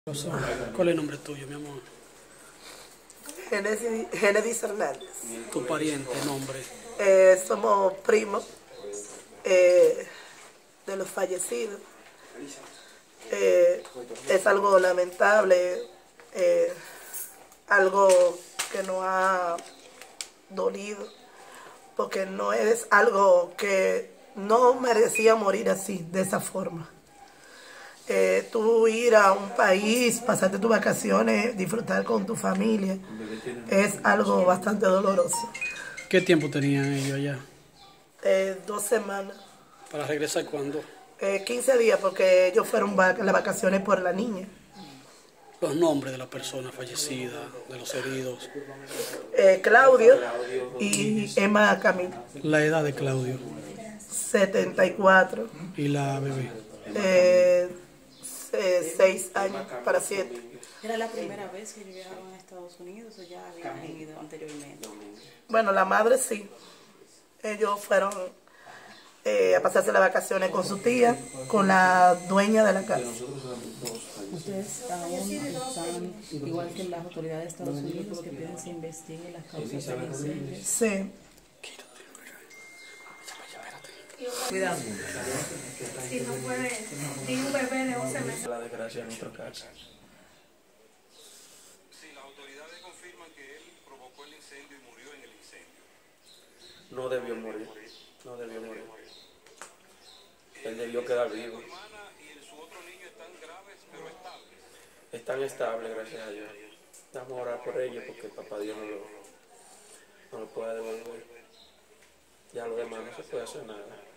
¿Cuál es el nombre tuyo, mi amor? Génesis Hernández. Tu pariente, nombre. Somos primos de los fallecidos. Es algo lamentable, algo que nos ha dolido, porque no es algo que no merecía morir así, de esa forma. Tú ir a un país, pasarte tus vacaciones, disfrutar con tu familia, es algo bastante doloroso. ¿Qué tiempo tenían ellos allá? 2 semanas. ¿Para regresar cuándo? 15 días, porque ellos fueron las vacaciones por la niña. Los nombres de las personas fallecidas, de los heridos. Claudio y Emma Camilo. La edad de Claudio. 74. Y la bebé. 6 años para 7. ¿Era la primera vez que llegaron a Estados Unidos o ya habían ido anteriormente? Bueno, la madre sí. Ellos fueron a pasarse las vacaciones con su tía, con la dueña de la casa. ¿Ustedes aún están, igual que las autoridades de Estados Unidos, que piden se investigue las causas del incendio? Sí. Cuidado. Si no puede, tiene un bebé de 11 meses. La desgracia en nuestra casa. Sí, las autoridades confirman que él provocó el incendio y murió en el incendio. No debió morir. No debió morir. Él debió quedar vivo. Su hermana y su otro niño están graves pero estables. Están estables, gracias a Dios. Vamos a orar por ellos porque papá Dios no lo puede devolver. Ya lo demás no se puede hacer nada.